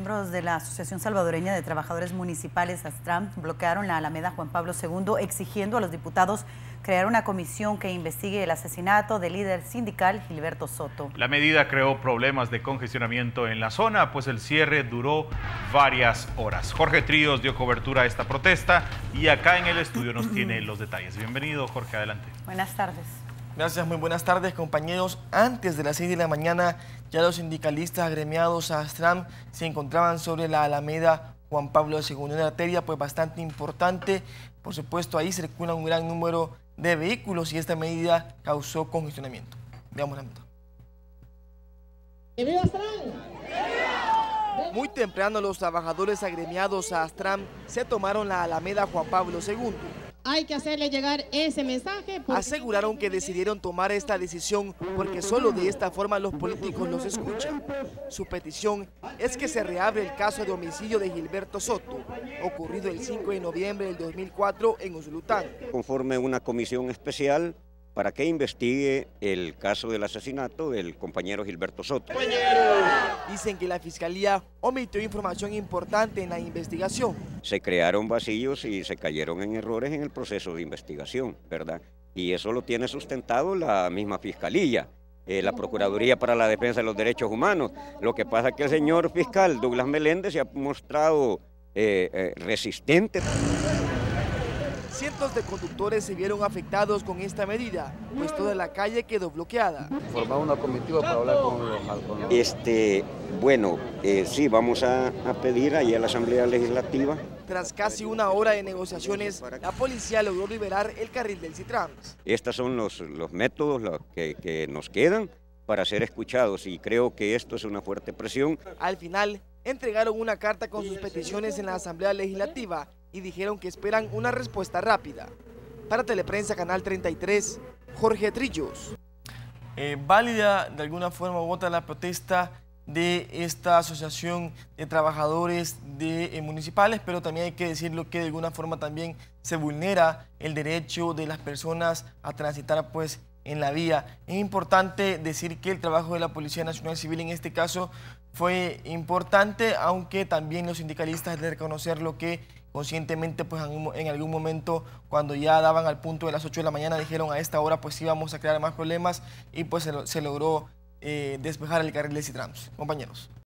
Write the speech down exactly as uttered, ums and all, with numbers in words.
Miembros de la Asociación Salvadoreña de Trabajadores Municipales, ASTRAM, bloquearon la Alameda Juan Pablo segundo, exigiendo a los diputados crear una comisión que investigue el asesinato del líder sindical Gilberto Soto. La medida creó problemas de congestionamiento en la zona, pues el cierre duró varias horas. Jorge Tríos dio cobertura a esta protesta y acá en el estudio nos tiene los detalles. Bienvenido, Jorge, adelante. Buenas tardes. Gracias, muy buenas tardes, compañeros. Antes de las seis de la mañana, ya los sindicalistas agremiados a ASTRAM se encontraban sobre la Alameda Juan Pablo segundo, una arteria pues bastante importante. Por supuesto, ahí circula un gran número de vehículos y esta medida causó congestionamiento. Veamos la nota. Muy temprano, los trabajadores agremiados a ASTRAM se tomaron la Alameda Juan Pablo segundo. Hay que hacerle llegar ese mensaje. Aseguraron que decidieron tomar esta decisión porque solo de esta forma los políticos los escuchan. Su petición es que se reabre el caso de homicidio de Gilberto Soto, ocurrido el cinco de noviembre del dos mil cuatro en Usulután. Conforme una comisión especial para que investigue el caso del asesinato del compañero Gilberto Soto. Dicen que la Fiscalía omitió información importante en la investigación. Se crearon vacíos y se cayeron en errores en el proceso de investigación, ¿verdad? Y eso lo tiene sustentado la misma Fiscalía, eh, la Procuraduría para la Defensa de los Derechos Humanos. Lo que pasa es que el señor fiscal Douglas Meléndez se ha mostrado eh, eh, resistente. Cientos de conductores se vieron afectados con esta medida, pues toda la calle quedó bloqueada. Formar una comitiva para hablar con los alcohólicos. Este, bueno, eh, sí, vamos a, a pedir ahí a la Asamblea Legislativa. Tras casi una hora de negociaciones, la policía logró liberar el carril del Citrans. Estos son los, los métodos los que, que nos quedan para ser escuchados y creo que esto es una fuerte presión. Al final, entregaron una carta con sus peticiones en la Asamblea Legislativa y dijeron que esperan una respuesta rápida. Para Teleprensa Canal treinta y tres, Jorge Trillos. Eh, válida de alguna forma u otra la protesta de esta asociación de trabajadores de, eh, municipales, pero también hay que decirlo que de alguna forma también se vulnera el derecho de las personas a transitar pues en la vía. Es importante decir que el trabajo de la Policía Nacional Civil en este caso fue importante, aunque también los sindicalistas de reconocer lo que conscientemente pues en algún momento cuando ya daban al punto de las ocho de la mañana dijeron a esta hora pues íbamos a crear más problemas y pues se, se logró eh, despejar el carril de Citrans. Compañeros.